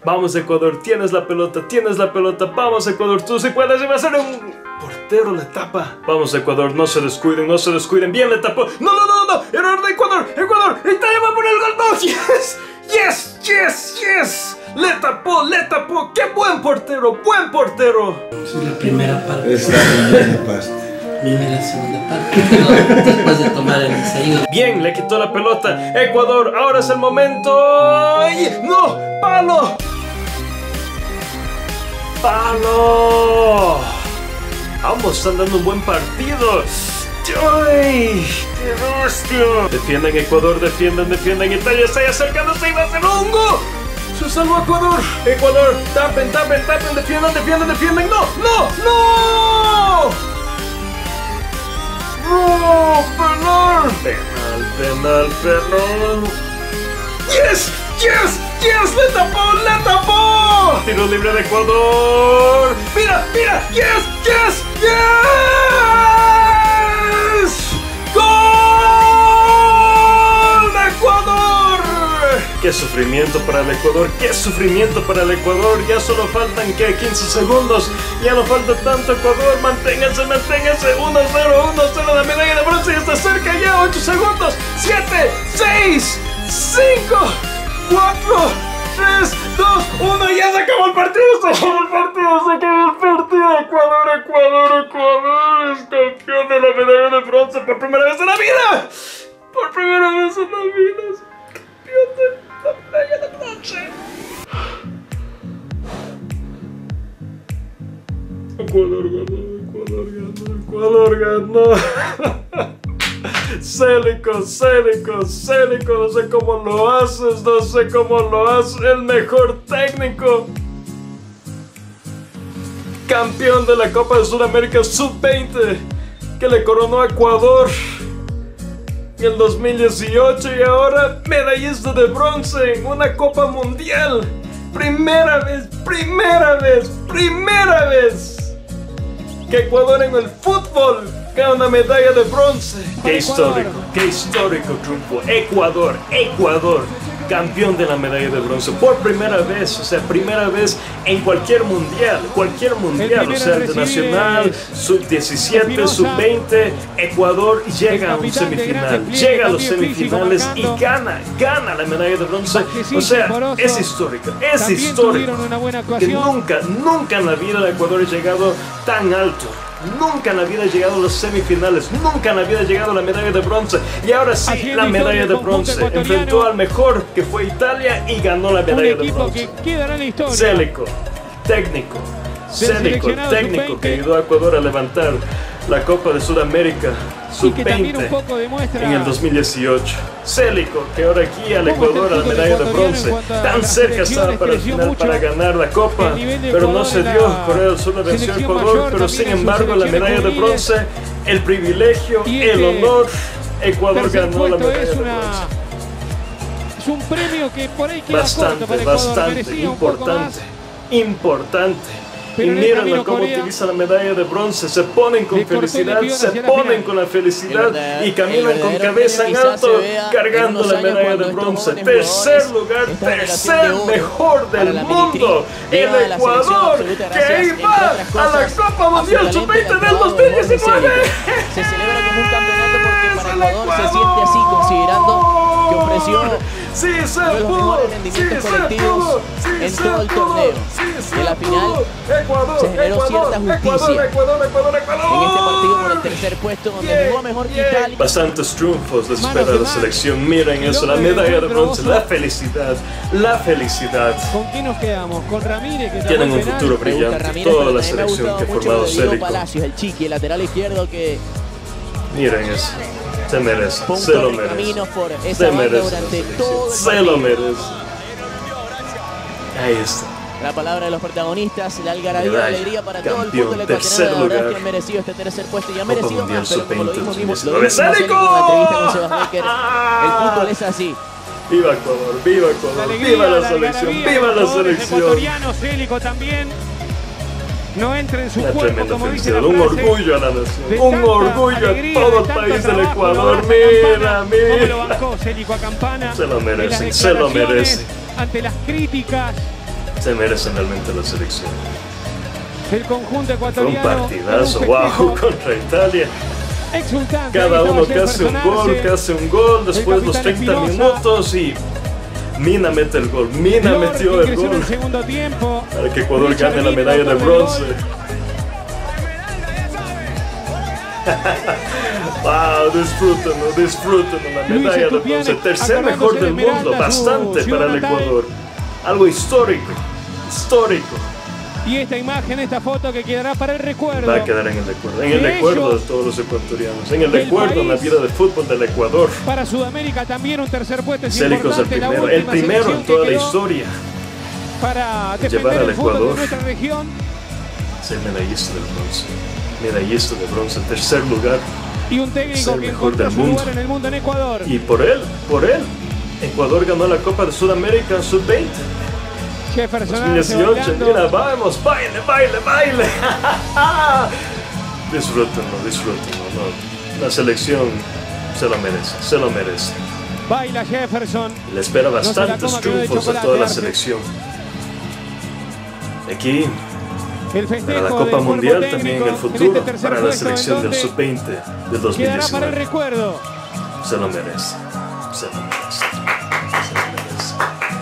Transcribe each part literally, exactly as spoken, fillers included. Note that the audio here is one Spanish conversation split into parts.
Vamos Ecuador, tienes la pelota, tienes la pelota. Vamos Ecuador, tú sí puedes. Y va a ser un portero, le tapa. Vamos Ecuador, no se descuiden, no se descuiden. Bien, le tapó. No, no, no, no. Error de Ecuador, Ecuador. Italia va por el gol. No, yes, yes, yes, yes. Le tapó, le tapó. Qué buen portero, buen portero. Es la primera parte. Es la primera parte. Primera, segunda parte. Después de tomar el desayuno. Bien, le quitó la pelota. Ecuador, ahora es el momento. ¡Ay! ¡No! ¡Palo! ¡Palo! Ambos están dando un buen partido. ¡Ay! ¡Qué hostia! Defienden Ecuador, defienden, defienden. Italia está acercándose y va a ser un gol. Se salvó Ecuador. Ecuador, tapen, tapen, tapen. Defiendan, defiendan, defienden. ¡No! ¡No! ¡No! ¡No! ¡Penal! ¡Penal, penal, penal! ¡Yes! ¡Yes! ¡Yes! ¡Le tapó! ¡Le tapó! Tiro libre de Ecuador. ¡Mira! ¡Mira! ¡Yes! ¡Yes! ¡Yes! ¡Gol de Ecuador! ¡Qué sufrimiento para el Ecuador! ¡Qué sufrimiento para el Ecuador! Ya solo faltan, ¿qué? quince segundos. Ya no falta tanto, Ecuador. Manténganse, manténganse. uno cero, uno cero. La medalla de bronce ya está cerca ya. ocho segundos. siete, seis, cinco, cuatro, tres, dos, uno. Ya se acabó el partido. Se acabó el partido. Se acabó el partido. Ecuador, Ecuador, Ecuador es campeón de la medalla de bronce por primera vez en la vida. Por primera vez en la vida. Es campeón de la medalla de bronce. Ecuador ganó, Ecuador ganó, Ecuador ganó. Célico, Célico, Célico, no sé cómo lo haces, no sé cómo lo haces, el mejor técnico. Campeón de la Copa de Sudamérica sub veinte, que le coronó a Ecuador en el dos mil dieciocho y ahora medallista de bronce en una Copa Mundial. Primera vez, primera vez, primera vez que Ecuador en el fútbol gana una medalla de bronce. Qué histórico, qué histórico triunfo. Ecuador, Ecuador, campeón de la medalla de bronce por primera vez, o sea, primera vez en cualquier mundial, cualquier mundial, o sea, internacional, sub diecisiete, sub veinte, Ecuador llega a un semifinal, llega a los semifinales y gana, gana la medalla de bronce, o sea, es histórico, es histórico, que nunca, nunca en la vida de Ecuador ha llegado tan alto. Nunca en la vida ha llegado a los semifinales, nunca en la vida ha llegado a la medalla de bronce. Y ahora sí, la medalla de bronce. Enfrentó al mejor, que fue Italia, y ganó la medalla de bronce. Célico, técnico, Célico, técnico, que ayudó a Ecuador a levantar la Copa de Sudamérica sub veinte en el dos mil dieciocho. Célico, que ahora guía al Ecuador a la medalla de bronce. Tan cerca estaba para el final para ganar la Copa, pero no se dio. Corea del Sur le venció a Ecuador, pero sin embargo la medalla de bronce, el privilegio, el honor, Ecuador ganó la medalla de bronce. Es un premio que por ahí queda bastante, corto para bastante, importante, importante. Y mírenlo cómo utiliza la medalla de bronce. Se ponen con felicidad, se ponen con la felicidad y caminan con cabeza en alto cargando la medalla de bronce. Tercer lugar, tercer mejor del mundo. El Ecuador, que iba a la Copa Mundial sub veinte del dos mil diecinueve. Se celebra como un campeonato porque para Ecuador se siente así, considerando que ofreció Sí, se uno de los pudo, mejores rendimientos sí, colectivos sí, en se todo el pudo, torneo. sí, se De la final Ecuador, se generó Ecuador, cierta justicia Ecuador, Ecuador, Ecuador, en este partido por el tercer puesto, donde yeah, jugó mejor que yeah. Italia. Bastantes triunfos de espera de la selección. Miren eso, la medalla de bronce, la felicidad, la felicidad. ¿Con quién nos quedamos? Con Ramírez, que Tienen un penal. futuro brillante. Toda la selección que ha formado Célico. Palacios, el Chiqui, el lateral izquierdo que Miren eso. Se merece, fue un se lo correcamino merece. por Se esa banda merece, durante se todo el Se partido. lo merece. Ahí está. La palabra de los protagonistas, la algarabía, la Medalla, alegría para todo el campeón, fútbol tercer ecuatoriano. La verdad es lugar. que han merecido este tercer puesto y han Copa merecido Mundial más, pero como lo sub veinte, vimos, vimos, lo dos mil vimos en ¡Célico! la entrevista con Sebas Becker, el fútbol es así. Viva Ecuador, viva La Ecuador, alegría, viva la la selección, algarabía, viva los la jugadores selección. ecuatorianos, Célico también. No entra en su Una cuerpo, tremenda como dice felicidad, la un frase. orgullo a la nación, De un tanta orgullo alegría, a todo de el tanto país del trabajo, Ecuador. lo Mira, ¿Cómo lo mira. bancó Célico a Campana? Se lo En las merecen, se lo declaraciones, merecen. Ante las críticas, Se merecen realmente la selección. El conjunto Fue un ecuatoriano. partidazo, con un wow, festejo contra Italia. exultante. Cada Ahí uno estaba que hace un Jefferson gol, Arce. que hace un gol, después los capitán treinta Espinosa. minutos y Mina mete el gol, Mina Lord metió el ingresó en gol el segundo tiempo. para que Ecuador Richard gane la Mina medalla de con el bronce. gol. Wow, disfrútenlo, disfrútenlo, la Luis medalla de Estupiñán, bronce, tercer acordándose mejor de del mundo, Esmeralda, su bastante ciudad para el natal. Ecuador, algo histórico, histórico. Y esta imagen, esta foto que quedará para el recuerdo. Va a quedar en el recuerdo, en el De recuerdo de ellos, todos los ecuatorianos, en el del recuerdo en la país. vida de fútbol del Ecuador. Para Sudamérica también un tercer puesto es Célicos el importante. La primero, el última primero selección en toda que la quedó historia. para Llevar defender al el fútbol Ecuador. de nuestra región. Ser medallista del bronce, medallista de bronce, tercer lugar. Y un Es técnico el que mejor encontró del su mundo. lugar en el mundo en Ecuador. Y por él, por él, Ecuador ganó la Copa de Sudamérica sub veinte. Jefferson dos Arce mil dieciocho, bailando. mira, vamos, baile, baile, baile. Disfrútenlo, disfrútenlo. No, la selección se lo merece, se lo merece. Baila Jefferson. Le espera No se la bastantes coma, que no de triunfos a chocolate, toda la Arce. selección. Aquí, El festejo para la del Copa cuerpo Mundial, técnico también en el este futuro, tercer para la puesto, selección en del donde sub veinte del dos mil quedará para el diecinueve. recuerdo. Se lo merece, se lo merece, se lo merece.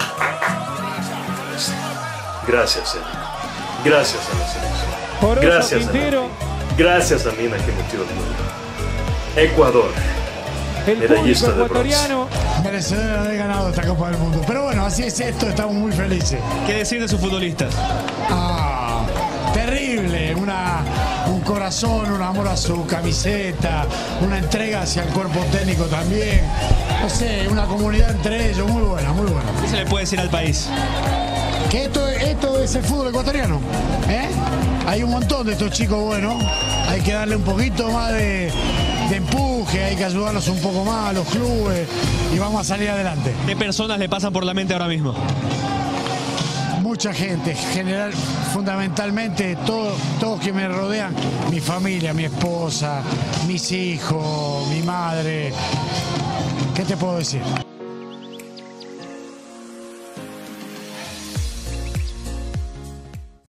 Gracias, Eric. Gracias a la selección. Por eso Gracias a Quintero, Mina. Gracias a Mina que metió el gol. Ecuador, el medallista público de bronce. ecuatoriano. Merecedor de haber ganado esta Copa del Mundo. Pero bueno, así es esto, estamos muy felices. ¿Qué decir de sus futbolistas? Ah, terrible, una, un corazón, un amor a su camiseta, una entrega hacia el cuerpo técnico también. No sé, una comunidad entre ellos, muy buena, muy buena. ¿Qué se le puede decir al país? Que esto, esto es el fútbol ecuatoriano, ¿eh? Hay un montón de estos chicos buenos, hay que darle un poquito más de, de empuje, hay que ayudarlos un poco más a los clubes y vamos a salir adelante. ¿Qué personas le pasan por la mente ahora mismo? Mucha gente, general, fundamentalmente todos todos que me rodean, mi familia, mi esposa, mis hijos, mi madre. ¿Qué te puedo decir?